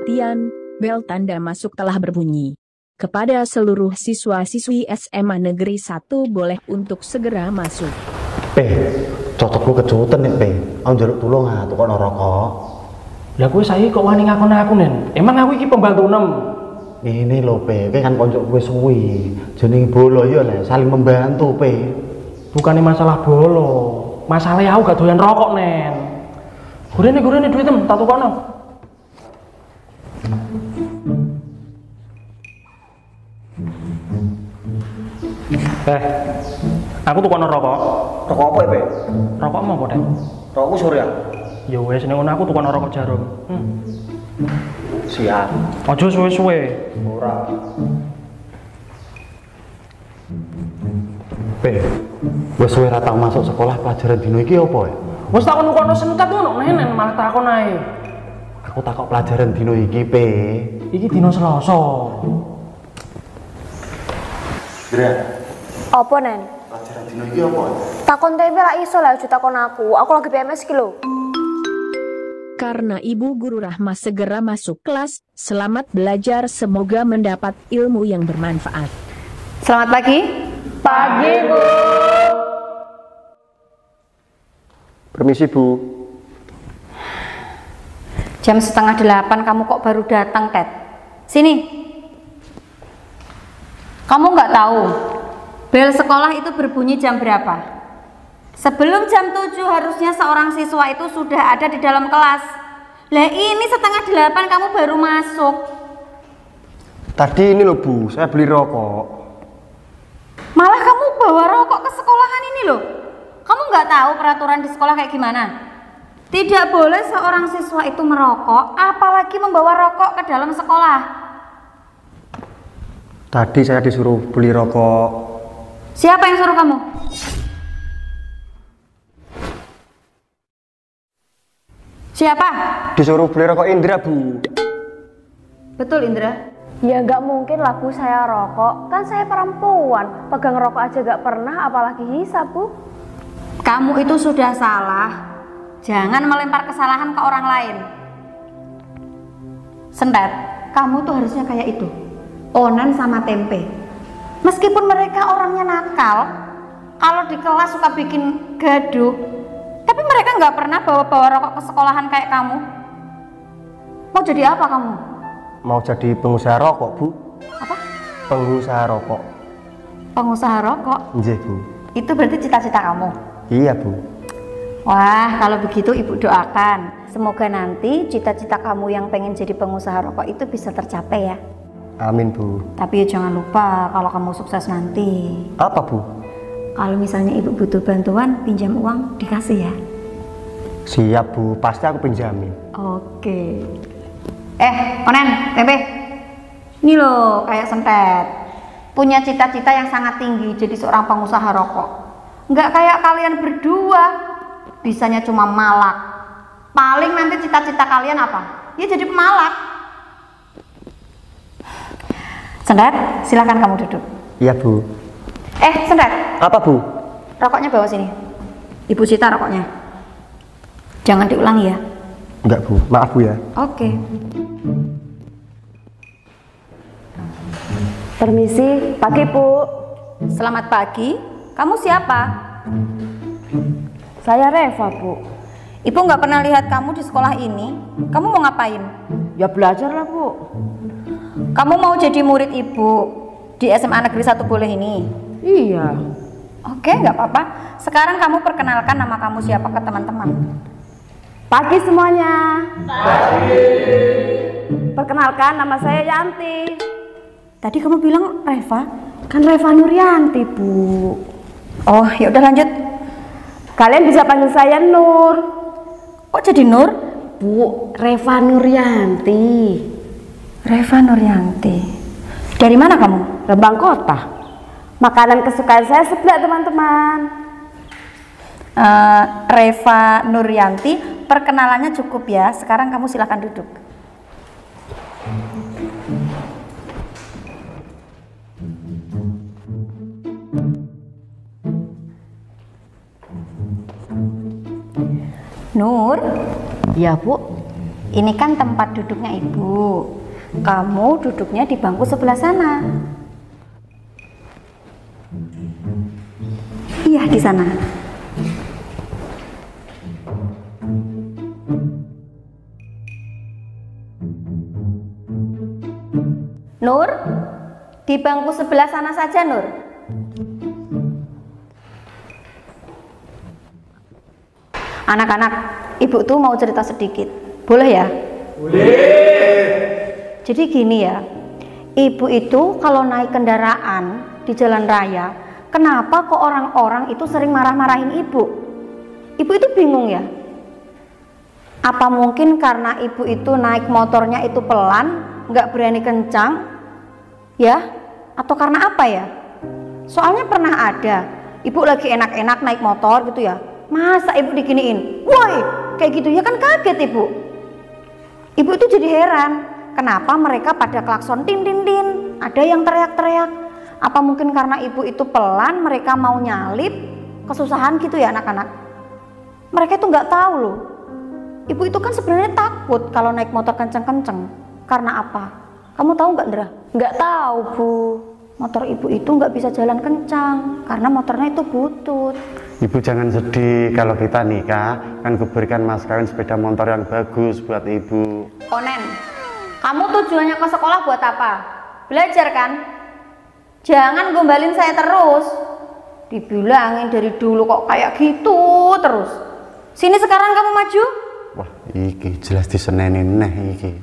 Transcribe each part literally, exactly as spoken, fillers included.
Perhatian, bel tanda masuk telah berbunyi. Kepada seluruh siswa-siswi S M A Negeri satu boleh untuk segera masuk. Pe, cocokku kejutan nih Pe. Aku njaluk tulung ah, tukokno rokok. Lah kowe saiki kok wani ngakon aku, Nen? Emang aku iki pembantu nem. Ini lho Pe, kowe kan konco kowe suwi. Jeneng bolo ya le, saling membantu Pe. Bukannya masalah bolo, masalahnya aku gak doyan rokok, Nen. Gurene gurene duit tem, tak tukokno. Eh, aku tukokno rokok. Rokok apa ya, Pe? Rokok mau apa, Dek? Rokokku Surya. Ya wes ning ngono aku tukokno rokok jarum. Hmm. Siap. Aja suwe-suwe. Ora. Pe, wis suwe ra tau masuk sekolah pelajaran dino iki apa ya? Wes takon kono sentet ngono, Nenen malah takon ae. Aku takok pelajaran dino iki Pe. Iki dino Selasa. Dra, Apa, Nen? pelajaran dino iki apa? Takon tempe lah iso lah, aja takon aku. Aku lagi P M S ki lho. Karena Ibu Guru Rahma segera masuk kelas, selamat belajar, semoga mendapat ilmu yang bermanfaat. Selamat pagi. Pagi, Bu. Permisi, Bu. Jam setengah delapan kamu kok baru datang, Ted? Sini. Kamu nggak tahu bel sekolah itu berbunyi jam berapa? Sebelum jam tujuh harusnya seorang siswa itu sudah ada di dalam kelas. Lah ini setengah delapan kamu baru masuk. Tadi ini loh, Bu, saya beli rokok. Malah kamu bawa rokok ke sekolahan ini loh. Kamu nggak tahu peraturan di sekolah kayak gimana? Tidak boleh seorang siswa itu merokok, apalagi membawa rokok ke dalam sekolah. Tadi saya disuruh beli rokok. Siapa yang suruh kamu? Siapa? Disuruh beli rokok Indra, Bu. Betul, Indra. Ya nggak mungkin lah, Bu, saya rokok. Kan saya perempuan, pegang rokok aja nggak pernah, apalagi hisap, Bu. Kamu itu sudah salah. Jangan melempar kesalahan ke orang lain. Sentet, kamu tuh harusnya kayak itu. Onan sama tempe. Meskipun mereka orangnya nakal, kalau di kelas suka bikin gaduh, tapi mereka nggak pernah bawa-bawa rokok ke sekolahan kayak kamu. Mau jadi apa kamu? Mau jadi pengusaha rokok, Bu. Apa? Pengusaha rokok. Pengusaha rokok? Nggih, Bu. Itu berarti cita-cita kamu? Iya, Bu. Wah, kalau begitu Ibu doakan. Semoga nanti cita-cita kamu yang pengen jadi pengusaha rokok itu bisa tercapai ya. Amin, Bu. Tapi jangan lupa kalau kamu sukses nanti. Apa, Bu? Kalau misalnya Ibu butuh bantuan, pinjam uang, dikasih ya. Siap, Bu. Pasti aku pinjamin. Oke. Eh, Onen, tempe. Ini loh, kayak Sentet. Punya cita-cita yang sangat tinggi jadi seorang pengusaha rokok. Nggak kayak kalian berdua. Bisanya cuma malak. Paling nanti cita-cita kalian apa? Ya jadi pemalak. Sentet, silakan kamu duduk. Iya, Bu. Eh, Sentet. Apa, Bu? Rokoknya bawa sini. Ibu Cita rokoknya. Jangan diulangi ya. Enggak, Bu. Maaf, Bu ya. Oke. Permisi, pagi, Bu. Selamat pagi. Kamu siapa? Saya Reva, Bu. Ibu nggak pernah lihat kamu di sekolah ini. Kamu mau ngapain? Ya belajar lah, Bu. Kamu mau jadi murid Ibu di S M A Negeri satu boleh ini? Iya. Oke, nggak apa-apa. Sekarang kamu perkenalkan nama kamu siapa ke teman-teman. Pagi semuanya. Pagi. Perkenalkan, nama saya Yanti. Tadi kamu bilang Reva? Kan Reva Nuryanti, Bu. Oh, ya udah lanjut. Kalian bisa panggil saya Nur. Kok jadi Nur? Bu, Reva Nuryanti. Reva Nuryanti. Dari mana kamu? Rembang Kota. Makanan kesukaan saya seblak, teman-teman. Uh, Reva Nuryanti, perkenalannya cukup ya. Sekarang kamu silakan duduk. Nur. Iya, Bu. Ini kan tempat duduknya ibu. Kamu duduknya di bangku sebelah sana. Iya, di sana. Nur, di bangku sebelah sana saja, Nur. Anak-anak, ibu tuh mau cerita sedikit. Boleh ya? Boleh. Jadi gini ya, ibu itu kalau naik kendaraan di jalan raya, kenapa kok orang-orang itu sering marah-marahin ibu? Ibu itu bingung ya. Apa mungkin karena ibu itu naik motornya itu pelan, nggak berani kencang, ya? Atau karena apa ya? Soalnya pernah ada, ibu lagi enak-enak naik motor gitu ya, masa ibu diginiin, woi, kayak gitu ya kan kaget ibu. Ibu itu jadi heran, kenapa mereka pada klakson tin tin tin, ada yang teriak-teriak. Apa mungkin karena ibu itu pelan, mereka mau nyalip, kesusahan gitu ya anak-anak. Mereka itu nggak tahu loh. Ibu itu kan sebenarnya takut kalau naik motor kenceng-kenceng. Karena apa? Kamu tahu nggak, Ndra? Nggak tahu, Bu. Motor ibu itu nggak bisa jalan kencang karena motornya itu butut. Ibu jangan sedih, kalau kita nikah kan kuberikan mas kawin sepeda motor yang bagus buat ibu. Onen, kamu tujuannya ke sekolah buat apa? Belajar kan? Jangan gombalin saya terus. Dibilangin dari dulu kok kayak gitu terus. Sini sekarang kamu maju. Wah, iki jelas disenenin neh iki.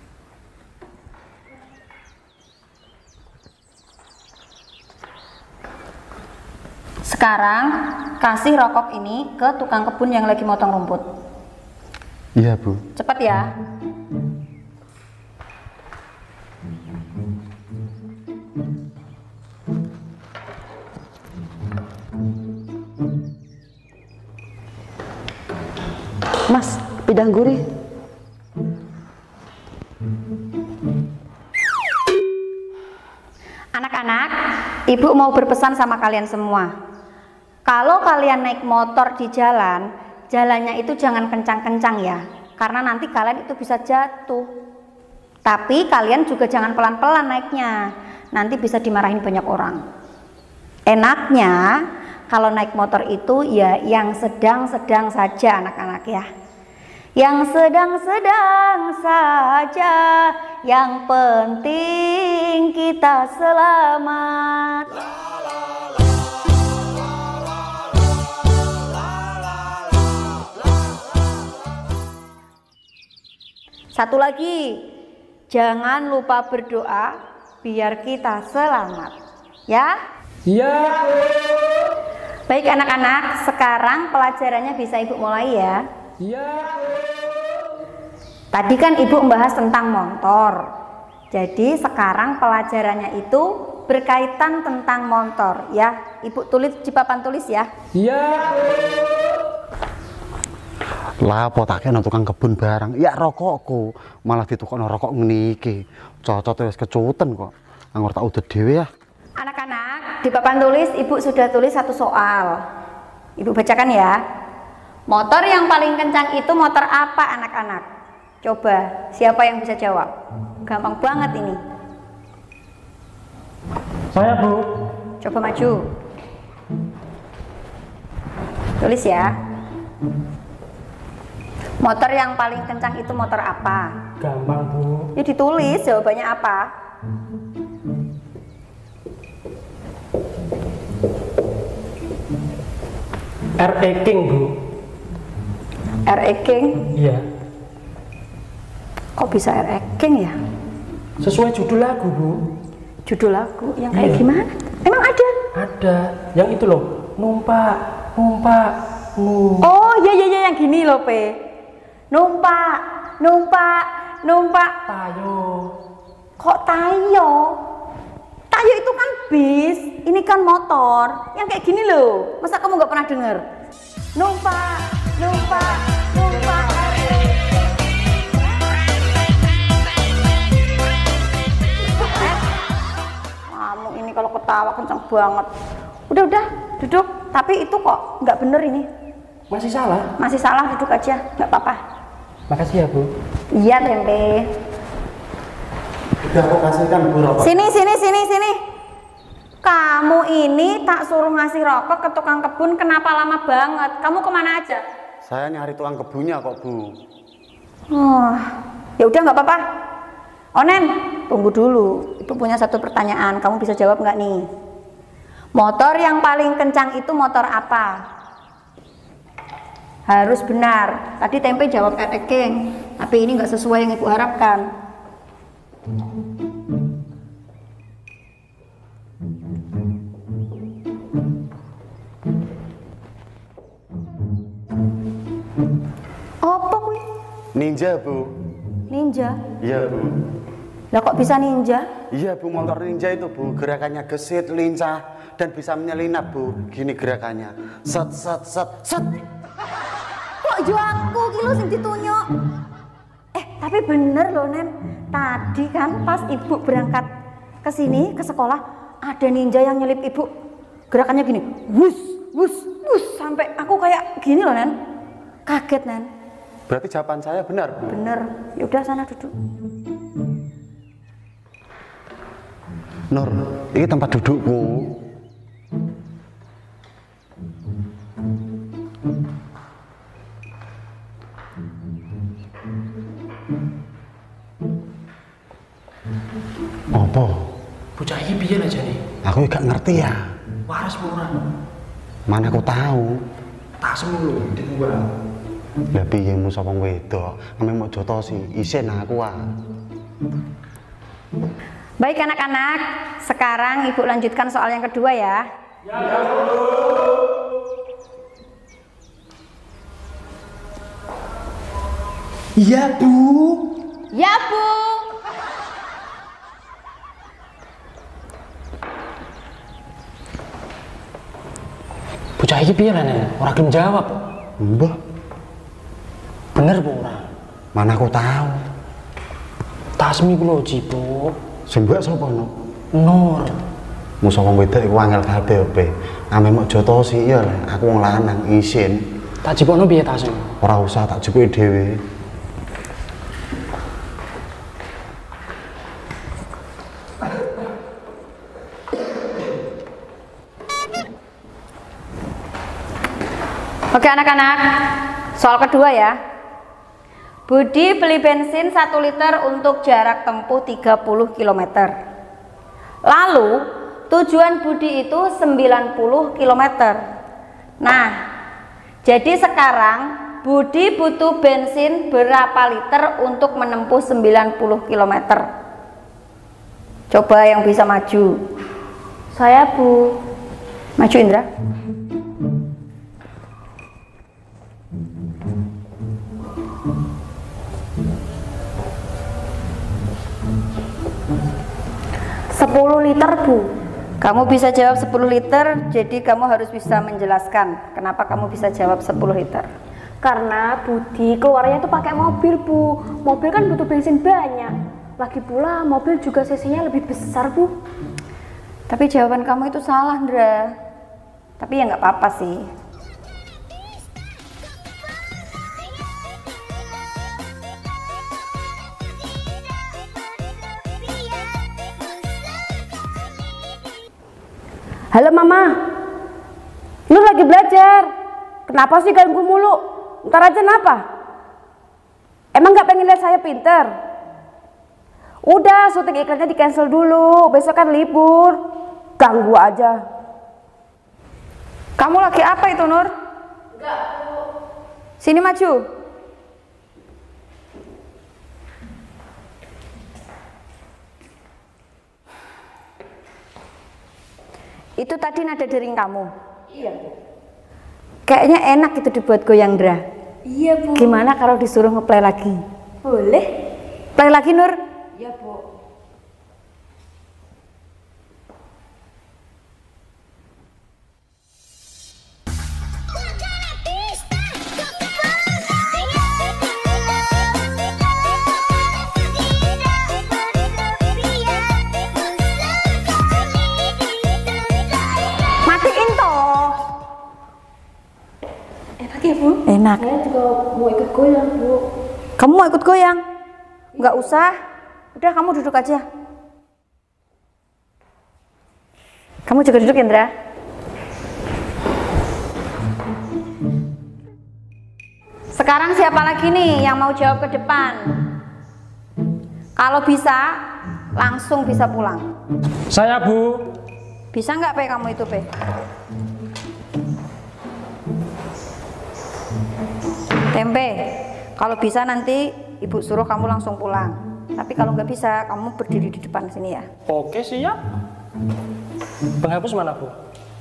Sekarang kasih rokok ini ke tukang kebun yang lagi motong rumput. Iya, Bu. Cepat ya. Mas, bidang gurih. Anak-anak, ibu mau berpesan sama kalian semua. Kalau kalian naik motor di jalan, jalannya itu jangan kencang-kencang ya, karena nanti kalian itu bisa jatuh. Tapi kalian juga jangan pelan-pelan naiknya, nanti bisa dimarahin banyak orang. Enaknya kalau naik motor itu ya yang sedang-sedang saja anak-anak ya. Yang sedang-sedang saja, yang penting kita selamat. Satu lagi, jangan lupa berdoa biar kita selamat, ya? Iya. Baik anak-anak, sekarang pelajarannya bisa ibu mulai ya. Iya. Tadi kan ibu membahas tentang motor. Jadi sekarang pelajarannya itu berkaitan tentang motor ya. Ibu tulis di papan tulis ya. Iya. Lah apa tak kena tukang kebun barang. Ya rokokku, malah ditukokno rokok ngene iki. Cocot wis kecuten kok. Anggur tak udah dhewe ya. Anak-anak, di papan tulis ibu sudah tulis satu soal. Ibu bacakan ya. Motor yang paling kencang itu motor apa anak-anak? Coba, siapa yang bisa jawab? Gampang banget ini. Saya, Bu. Coba maju. Tulis ya. Motor yang paling kencang itu motor apa? Gampang, Bu. Ya ditulis jawabannya apa. R E King, Bu. R E King. Iya. Kok bisa R E King ya? Sesuai judul lagu, Bu. Judul lagu yang kayak Iya. gimana? Emang ada? Ada. Yang itu loh, numpak, numpak, numpak. Oh iya iya iya yang gini loh, Pe. Numpak, numpak, numpak. Tayo. Kok tayo? Tayo itu kan bis, ini kan motor. Yang kayak gini loh. Masa kamu nggak pernah dengar? Numpak, numpak, numpak. Eh, kamu ini kalau ketawa kencang banget. Udah udah, duduk. Tapi itu kok nggak bener ini. Masih salah? Masih salah, duduk aja, nggak apa-apa. Makasih ya, Bu. Iya, Tempe. Udah aku kasihkan Bu rokok. Sini, sini, sini, sini. Kamu ini tak suruh ngasih rokok ke tukang kebun, kenapa lama banget? Kamu kemana aja? Saya nyari tukang kebunnya kok, Bu. Oh, ya udah nggak apa-apa. Onen, tunggu dulu. Ibu punya satu pertanyaan. Kamu bisa jawab nggak nih? Motor yang paling kencang itu motor apa? Harus benar. Tadi Tempe jawab eteking, tapi ini nggak sesuai yang ibu harapkan. Apa kuwi? Ninja, Bu. Ninja? Iya, Bu. Lah kok bisa ninja? Iya, Bu, motor ninja itu, Bu. Gerakannya gesit, lincah, dan bisa menyelinap, Bu. Gini gerakannya. Set, set, set, set. Kok jo aku kilo sing ditunyuk? Eh, tapi bener loh, Nen. Tadi kan pas ibu berangkat ke sini, ke sekolah, ada ninja yang nyelip ibu. Gerakannya gini, wus, wus, wus. Sampai aku kayak gini loh, Nen. Kaget, Nen. Berarti jawaban saya benar, Bu. Bener. Yaudah sana duduk. Nur, ini tempat dudukku. Apa? Bocah iki piye aja nih? Aku gak ngerti ya. Waras apa ora? Mana aku tahu. Tasem lho dibuang. Lah piye musa wong wedok, ame mau jotosi, isin aku ah. Baik anak-anak, sekarang ibu lanjutkan soal yang kedua ya. Ya, Bu. Iya, Bu. Ya, Bu. Bocah iki piye lah, Nen? Ora gelem jawab. Mbah, Bener Bu ora? mana aku tahu. Tasmi ku lho, Cipo. Sing mbak sapa, Nur? Nur. Musa wong wedok iku angel kabeh ope. Ame mau jotosi iya lah, aku wong lanang isin. Tak jipokno piye tasmu? Ora usah tak jepuki dhewe. Oke anak-anak, soal kedua ya. Budi beli bensin satu liter untuk jarak tempuh tiga puluh kilometer. Lalu tujuan Budi itu sembilan puluh kilometer. Nah, jadi sekarang Budi butuh bensin berapa liter untuk menempuh sembilan puluh kilometer? Coba yang bisa maju. Saya, Bu. Maju Indra. sepuluh liter, Bu. Kamu bisa jawab sepuluh liter, jadi kamu harus bisa menjelaskan kenapa kamu bisa jawab sepuluh liter. Karena Budi keluarnya itu pakai mobil, Bu. Mobil kan butuh bensin banyak. Lagi pula mobil juga cc-nya lebih besar, Bu. Tapi jawaban kamu itu salah, Ndra. Tapi ya nggak apa-apa sih. Halo Mama, lu lagi belajar. Kenapa sih ganggu mulu? Ntar aja kenapa? Emang nggak pengen lihat saya pinter? Udah, syuting iklannya di cancel dulu. Besok kan libur. Ganggu aja. Kamu lagi apa itu, Nur? Enggak, Bu. Sini maju. Itu tadi nada dering kamu. Iya, Bu. Kayaknya enak itu dibuat goyang, Ndra. Iya, Bu. Gimana kalau disuruh ngeplay lagi? Boleh? Play lagi, Nur. Iya, Bu. Matiin toh. Enak ya, Bu? Enak. Saya juga mau ikut goyang, Bu. Kamu mau ikut goyang? Nggak usah. Udah kamu duduk aja. Kamu juga duduk, Indra. Sekarang siapa lagi nih yang mau jawab ke depan? Kalau bisa, langsung bisa pulang. Saya, Bu. Bisa nggak, Pe, kamu itu, Pe? Tempe, kalau bisa nanti Ibu suruh kamu langsung pulang. Tapi kalau nggak bisa, kamu berdiri di depan sini ya. Oke, siap. Penghapus mana, Bu?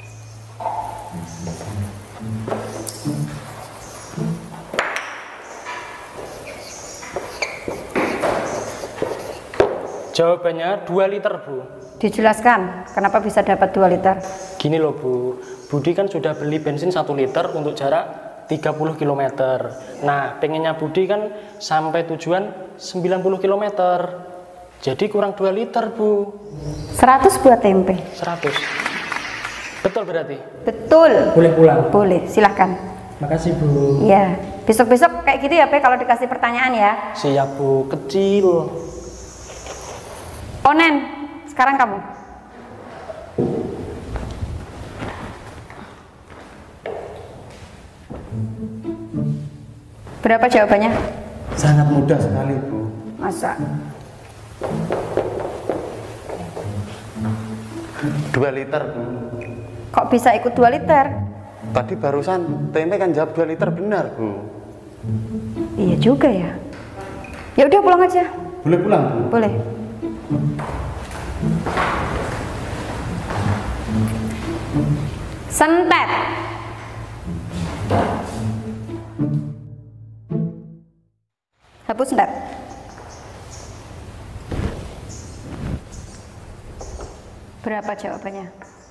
Jawabannya dua liter, Bu. Dijelaskan kenapa bisa dapat dua liter. Gini loh, Bu. Budi kan sudah beli bensin satu liter untuk jarak tiga puluh kilometer. Nah, pengennya Budi kan sampai tujuan sembilan puluh kilometer. Jadi kurang dua liter, Bu. seratus buat tempe. seratus. Betul berarti? Betul. Boleh pulang? Boleh, silahkan. Makasih, Bu. Iya, besok-besok kayak gitu ya, Pe, kalau dikasih pertanyaan ya. Siap, Bu. Kecil. Onen, sekarang kamu. Berapa jawabannya? Sangat mudah sekali, Bu. Masa? Dua liter, Bu. Kok bisa ikut dua liter? Tadi barusan tempe kan jawab dua liter benar, Bu. Iya juga ya. Ya udah pulang aja. Boleh pulang, Bu? Boleh. Sentet. Hapus sentet. Berapa jawabannya?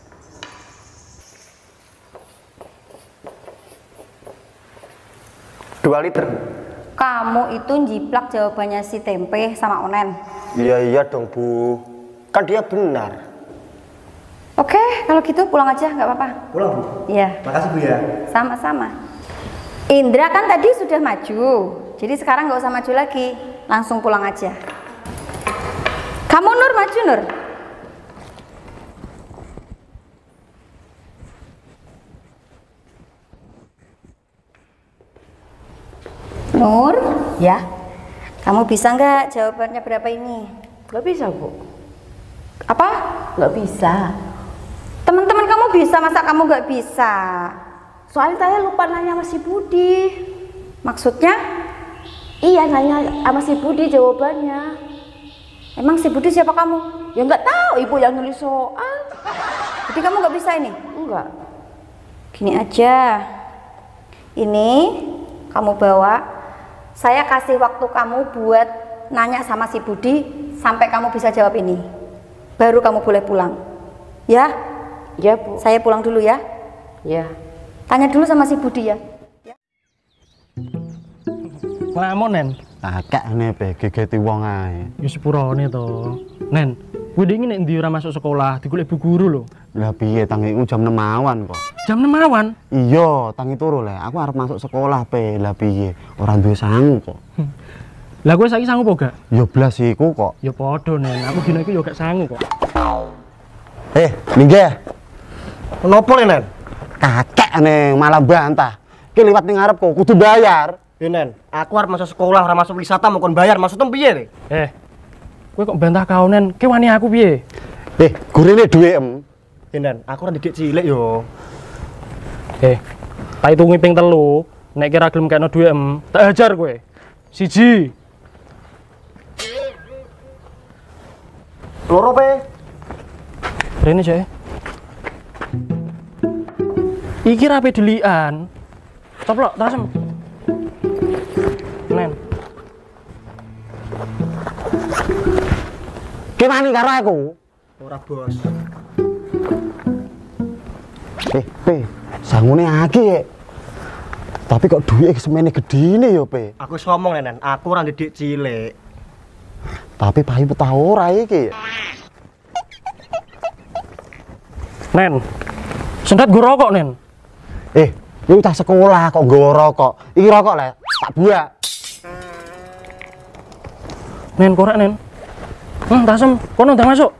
Dua liter. Kamu itu njiplak jawabannya si Tempe sama Onen. Iya iya dong, Bu. Kan dia benar. Oke, kalau gitu pulang aja, nggak apa-apa. Pulang, Bu. Iya. Makasih, Bu ya. Sama-sama. Indra kan tadi sudah maju, jadi sekarang nggak usah maju lagi, langsung pulang aja. Kamu Nur maju Nur. Nur, Ya, kamu bisa nggak jawabannya berapa ini? nggak bisa, Bu. Apa? Nggak bisa. Teman-teman kamu bisa, masa kamu nggak bisa? Soalnya saya lupa nanya sama si Budi. Maksudnya? Iya, nanya sama si Budi jawabannya. Emang si Budi siapa kamu? Ya nggak tahu, Ibu yang nulis soal. Jadi kamu nggak bisa ini? Enggak. Gini aja, ini kamu bawa. Saya kasih waktu kamu buat nanya sama si Budi sampai kamu bisa jawab ini. Baru kamu boleh pulang. Ya? Ya, Bu. Saya pulang dulu ya. Ya. Tanya dulu sama si Budi ya. Ngelamun, Nen. Kakek nih, Pe, gegeti wong ae. Ya sepurane to. Nen, kuwi iki nek ndi ora masuk sekolah, digolek bu guru lho. Lah piye tangiku jam enam awan kok. Jam enam awan. Iya, tangi turu le. Aku arep masuk sekolah, Pe. Lah piye? Ora duwe sangu kok. Lah kowe saiki sanggup apa gak? Ya blas iku kok. Ya padha, Nen. Aku dina iki ya gak sanggup kok. Eh, minggir. Kenapa nih, Nen? Kakek nih malah bantah. Ki liwat ning ngarep kok kudu bayar. Ya, Nen, aku harus masuk sekolah, harus masuk wisata, mau kon bayar, maksudnya piye nih? Eh, kowe kok bantah kau, Nen? Ki wani aku piye? Eh, gurine duwe em. Ya, Nen, aku ora didik cilik yo. Eh, tak hitungi ping telu. Nek kira gelem kena duwe em, tak ajar kowe. Siji. Loro, Pe. Rene aja. Iki rapi delian. Coplok, tasem. Nen. Ki wani karo aku. Ora, Bos. Eh, Pe, sangune akeh. Tapi kok duwike semene gedine ya, Pe. Aku wis ngomong, Nen, aku ora didik cilik. Tapi payu petah ora iki. Nen. Sendat gue rokok, Nen. Eh, ini udah sekolah kok nggawa rokok. Iki rokok le, tak buak. Nen, korek Nen. Hmm, tasem, kono udah masuk.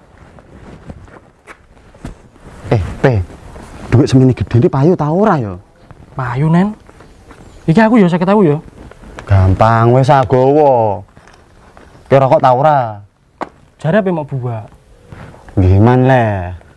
Eh, Pe. Duit semini gede ini payu ta ora ya? Payu Nen. Iki aku ya sakit aku ya. Gampang wis agowo. Ki rokok ta ora? Jare apa mau buah? Gimana le?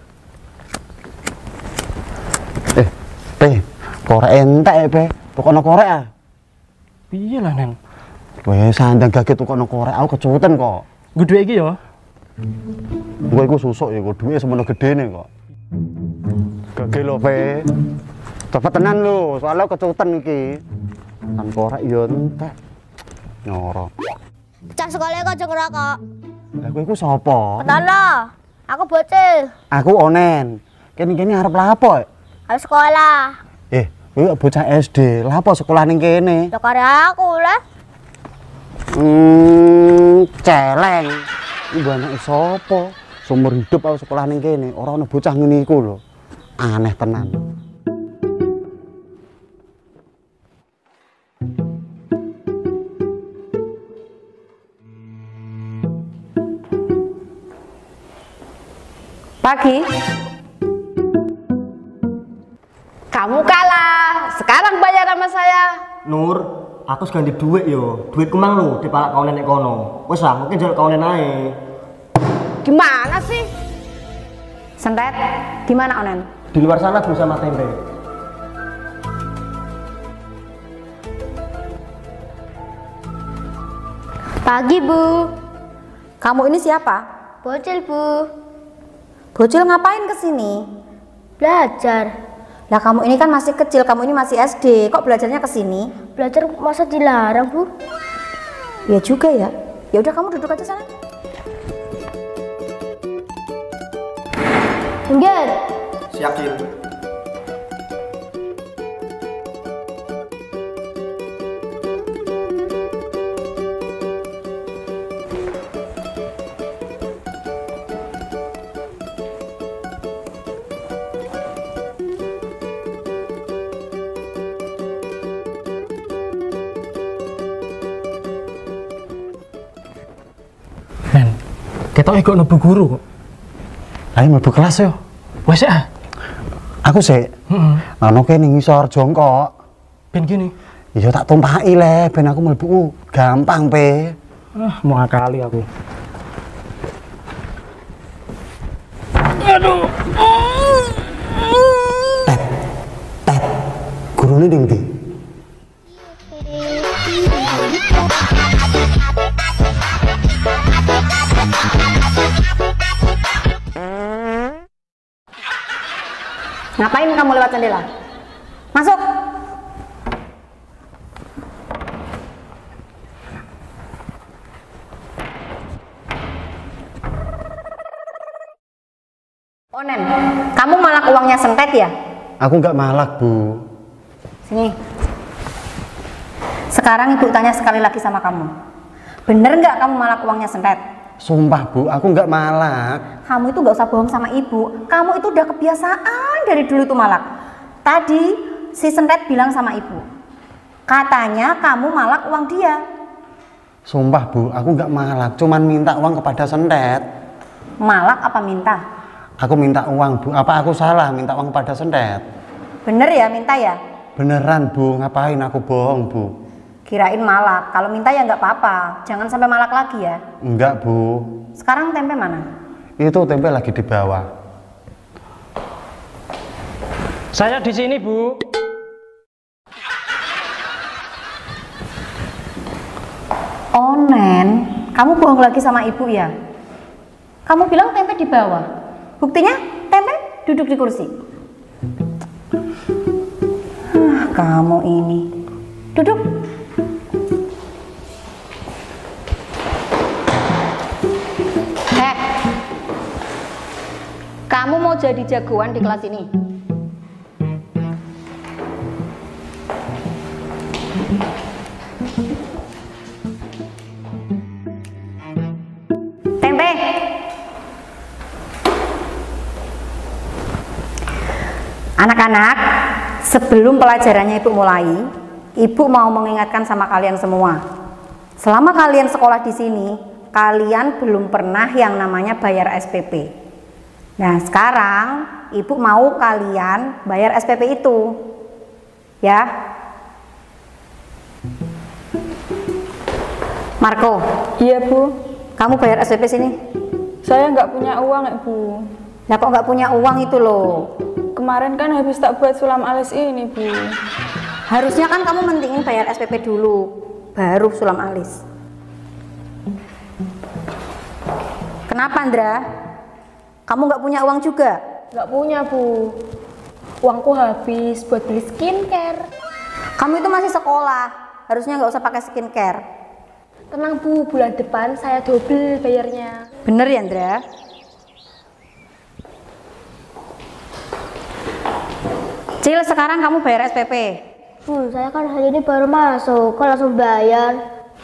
Eh, Pe, korek entek Pe. Tukono korek ah. Piye lah Nen? Wes sandang gage tukono korek aku kecuten kok. Gede iki ya. Gue iku susuk ya, duitnya semono gedene kok. Gage lho, Pe. Cepet tenan lho, soalnya kecutan iki. Kan korek yo entek. Nyoro. Cak sekolah kok aja ngerokok. Lah kowe iku sapa? Ketara, aku bocil. Aku Onen. Kene-kene arep lapo? Harus sekolah. Eh, kowe bocah S D. Lapo sekolah ning kene? Ya karya aku lah. Hmm, celeng. Iku anake sapa? Seumur hidup aku sekolah ning kene, ora ana bocah ngene iku lho. Aneh tenan. Pagi. Kamu kalah. Sekarang bayar sama saya. Nur, aku ganti duit yo. Duit kemang lu di palak kau nenek kono. Wes lah, mungkin jual kau nenek. Gimana sih? Sentet, gimana Onen? Di luar sana bisa sama tempe. Pagi, Bu. Kamu ini siapa? Bocil, Bu. Bocil ngapain kesini? Belajar. Lah kamu ini kan masih kecil, kamu ini masih S D. Kok belajarnya kesini? Belajar masa dilarang, Bu? Ya juga ya. Ya udah kamu duduk aja sana. Minggir. Siap, Cil. Nen, ketok kok nebu guru kok. Ayo mlebu kelas yo. Wes ah. Aku sik. Heeh. Ana kene ngisor jongkok. Ben gini. Iya tak tumpaki le ben aku mlebu gampang, Pe. Ah, mau kali aku. Tet. Tet. Gurune ning ndi? Ngapain kamu lewat jendela? Masuk. Onen, kamu malak uangnya Sentet ya? Aku nggak malak, Bu. Sini. Sekarang ibu tanya sekali lagi sama kamu. Bener nggak kamu malak uangnya Sentet? Sumpah, Bu, aku nggak malak. Kamu itu nggak usah bohong sama ibu. Kamu itu udah kebiasaan dari dulu tuh malak. Tadi si Sentet bilang sama ibu, katanya kamu malak uang dia. Sumpah, Bu, aku nggak malak. Cuman minta uang kepada Sentet. Malak apa minta? Aku minta uang, Bu. Apa aku salah minta uang kepada Sentet? Bener ya minta ya? Beneran, Bu. Ngapain aku bohong, Bu? Kirain malak. Kalau minta ya nggak apa-apa. Jangan sampai malak lagi ya. Enggak, Bu. Sekarang tempe mana? Itu tempe lagi di bawah. Saya di sini, Bu. Onen, kamu bohong lagi sama ibu ya? Kamu bilang tempe di bawah. Buktinya tempe duduk di kursi. Ah, kamu ini. Duduk. Eh, kamu mau jadi jagoan di kelas ini? Tempe. Anak-anak, sebelum pelajarannya ibu mulai, ibu mau mengingatkan sama kalian semua. Selama kalian sekolah di sini, kalian belum pernah yang namanya bayar S P P. Nah, sekarang Ibu mau kalian bayar S P P itu. Ya. Marco. Iya, Bu. Kamu bayar S P P sini. Saya nggak punya uang, Bu. Nah, kok nggak punya uang itu loh? Kemarin kan habis tak buat sulam alis ini, Bu. Harusnya kan kamu mentingin bayar S P P dulu, baru sulam alis. Kenapa, Andra? Kamu nggak punya uang juga? Nggak punya, Bu. Uangku habis buat beli skincare. Kamu itu masih sekolah, harusnya nggak usah pakai skincare. Tenang, Bu, bulan depan saya double bayarnya. Bener ya, Andra? Cil, sekarang kamu bayar S P P. Bu, saya kan hari ini baru masuk, kok langsung bayar?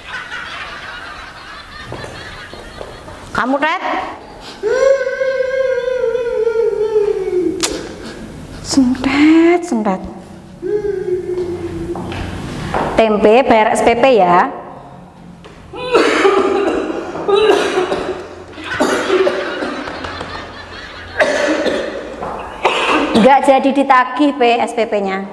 Kamu, Red? Sentet, sentet. Tempe bayar S P P ya. Nggak jadi ditagih P S P P-nya.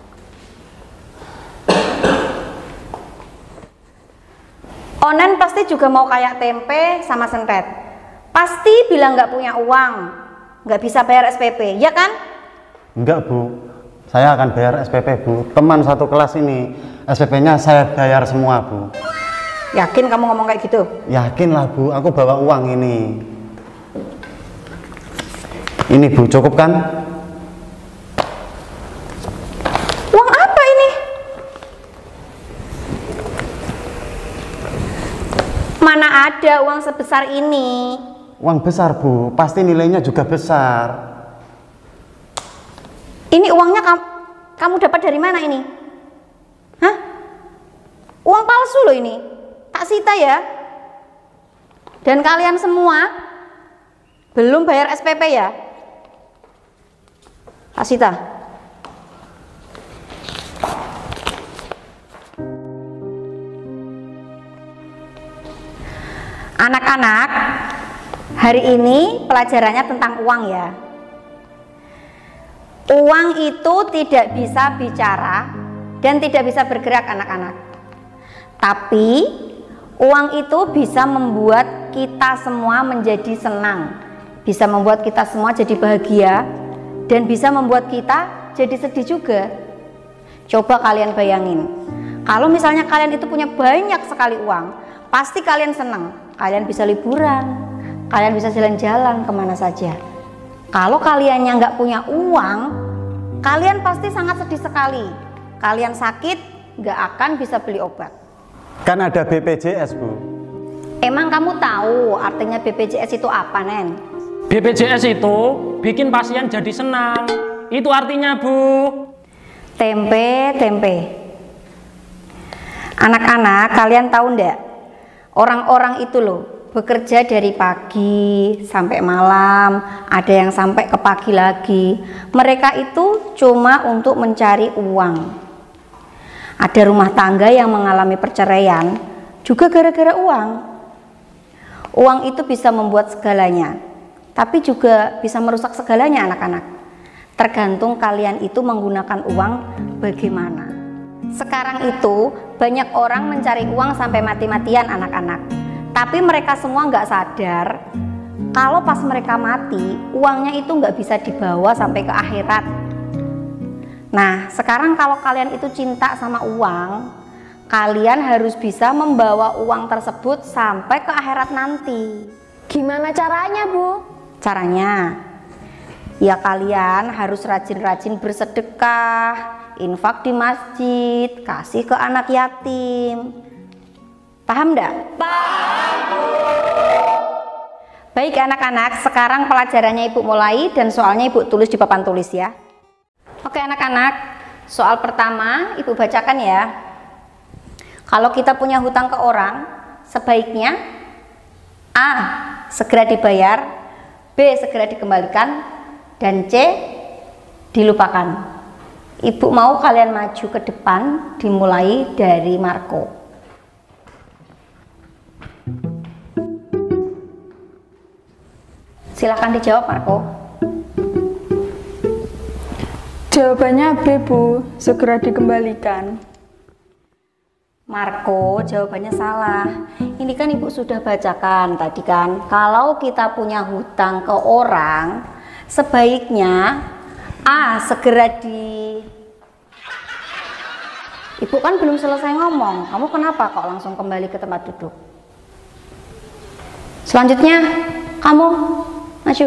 Onen pasti juga mau kayak tempe sama sentet. Pasti bilang nggak punya uang, nggak bisa bayar S P P, ya kan? Enggak, Bu. Saya akan bayar S P P, Bu. Teman satu kelas ini, S P P-nya saya bayar semua, Bu. Yakin kamu ngomong kayak gitu? Yakin lah, Bu. Aku bawa uang ini. Ini, Bu, cukup kan? Uang apa ini? Mana ada uang sebesar ini? Uang besar, Bu. Pasti nilainya juga besar. Ini uangnya kamu, kamu dapat dari mana ini? Hah? Uang palsu loh ini. Tak sita ya. Dan kalian semua belum bayar S P P ya? Tak sita. Anak-anak, hari ini pelajarannya tentang uang ya. Uang itu tidak bisa bicara dan tidak bisa bergerak anak-anak. Tapi uang itu bisa membuat kita semua menjadi senang, bisa membuat kita semua jadi bahagia, dan bisa membuat kita jadi sedih juga. Coba kalian bayangin, kalau misalnya kalian itu punya banyak sekali uang, pasti kalian senang, kalian bisa liburan, kalian bisa jalan-jalan kemana saja. Kalau kaliannya nggak punya uang, kalian pasti sangat sedih sekali. Kalian sakit, nggak akan bisa beli obat. Kan ada B P J S, Bu. Emang kamu tahu artinya B P J S itu apa, Nen? B P J S itu bikin pasien jadi senang. Itu artinya, Bu. Tempe, tempe. Anak-anak, kalian tahu ndak? Orang-orang itu loh, bekerja dari pagi sampai malam, ada yang sampai ke pagi lagi. Mereka itu cuma untuk mencari uang. Ada rumah tangga yang mengalami perceraian juga gara-gara uang. Uang itu bisa membuat segalanya, tapi juga bisa merusak segalanya anak-anak. Tergantung kalian itu menggunakan uang bagaimana. Sekarang itu banyak orang mencari uang sampai mati-matian anak-anak. Tapi mereka semua nggak sadar kalau pas mereka mati, uangnya itu nggak bisa dibawa sampai ke akhirat. Nah, sekarang kalau kalian itu cinta sama uang, kalian harus bisa membawa uang tersebut sampai ke akhirat nanti. Gimana caranya, Bu? Caranya, ya kalian harus rajin-rajin bersedekah, infak di masjid, kasih ke anak yatim. Paham enggak? Paham. Baik anak-anak, sekarang pelajarannya Ibu mulai dan soalnya Ibu tulis di papan tulis ya. Oke anak-anak, soal pertama Ibu bacakan ya. Kalau kita punya hutang ke orang, sebaiknya A. segera dibayar, B. segera dikembalikan, dan C. dilupakan. Ibu mau kalian maju ke depan, dimulai dari Marco. Silahkan dijawab, Marco. Jawabannya B, Bu. Segera dikembalikan. Marco, jawabannya salah. Ini kan Ibu sudah bacakan tadi kan, kalau kita punya hutang ke orang, sebaiknya A. Segera di... Ibu kan belum selesai ngomong, kamu kenapa kok langsung kembali ke tempat duduk? Selanjutnya, kamu maju.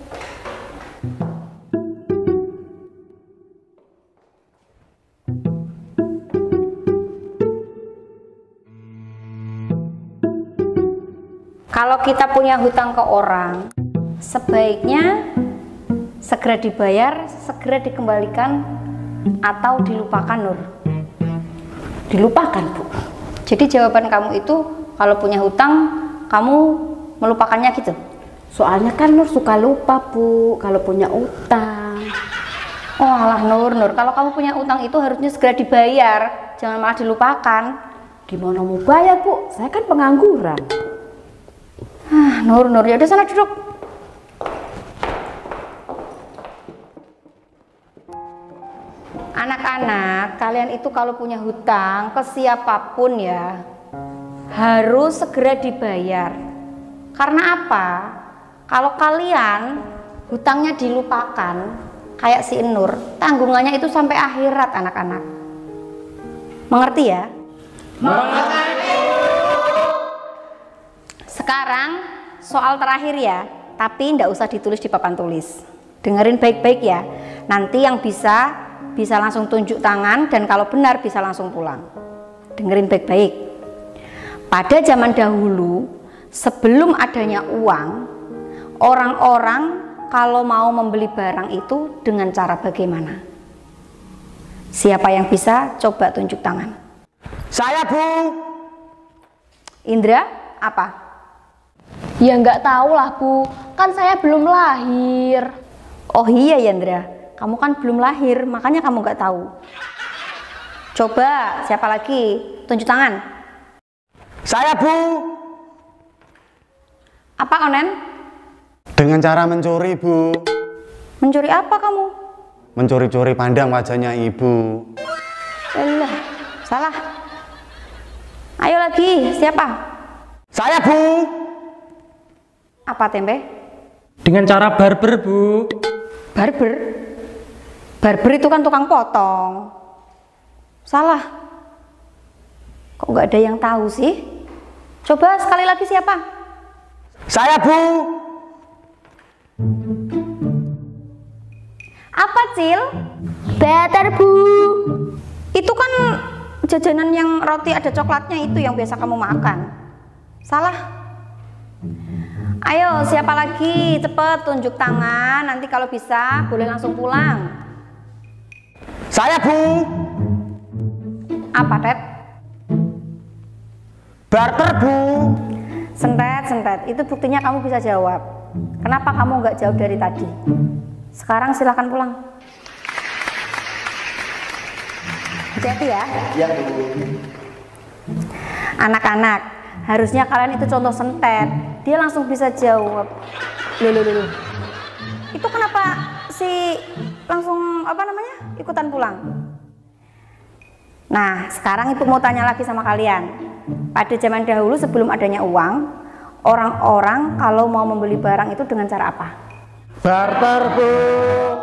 Kalau kita punya hutang ke orang, sebaiknya segera dibayar, segera dikembalikan, atau dilupakan, Nur. Dilupakan, Bu. Jadi jawaban kamu itu kalau punya hutang, kamu melupakannya gitu? Soalnya kan Nur suka lupa, Bu, kalau punya utang. Oh alah Nur, Nur, kalau kamu punya utang itu harusnya segera dibayar, jangan malah dilupakan. Gimana mau bayar, Bu? Saya kan pengangguran. Ah, Nur, Nur, ya udah sana duduk. Anak-anak, kalian itu kalau punya hutang ke siapapun ya, harus segera dibayar. Karena apa? Kalau kalian hutangnya dilupakan, kayak si Nur, tanggungannya itu sampai akhirat, anak-anak. Mengerti ya? Mengerti. Sekarang soal terakhir ya, tapi ndak usah ditulis di papan tulis. Dengerin baik-baik ya. Nanti yang bisa bisa langsung tunjuk tangan, dan kalau benar bisa langsung pulang. Dengerin baik-baik. Pada zaman dahulu, sebelum adanya uang, orang-orang kalau mau membeli barang itu dengan cara bagaimana? Siapa yang bisa? Coba tunjuk tangan. Saya, Bu. Indra, apa? Ya nggak tahu lah, Bu. Kan saya belum lahir. Oh iya Yandra, kamu kan belum lahir, makanya kamu nggak tahu. Coba, siapa lagi? Tunjuk tangan. Saya, Bu. Apa, Onen? Dengan cara mencuri, Bu. Mencuri apa kamu? Mencuri-curi pandang wajahnya Ibu. Alah, salah. Ayo lagi, siapa? Saya, Bu. Apa, Tempe? Dengan cara barber, Bu. Barber? Barber itu kan tukang potong. Salah. Kok nggak ada yang tahu sih? Coba sekali lagi siapa? Saya, Bu. Apa, Cil? Butter, Bu. Itu kan jajanan yang roti ada coklatnya itu yang biasa kamu makan. Salah. Ayo, siapa lagi? Cepet tunjuk tangan. Nanti kalau bisa boleh langsung pulang. Saya, Bu. Apa, Ted? Barter, Bu. Sentet, sentet. Itu buktinya kamu bisa jawab. Kenapa kamu nggak jawab dari tadi? Sekarang silahkan pulang. Hati-hati ya. Iya, Bu. Anak-anak, harusnya kalian itu contoh sentet. Dia langsung bisa jawab. Loh, loh, loh. Itu kenapa si langsung apa namanya ikutan pulang? Nah, sekarang Ibu mau tanya lagi sama kalian. Pada zaman dahulu sebelum adanya uang, orang-orang kalau mau membeli barang itu dengan cara apa? Barter, Bu.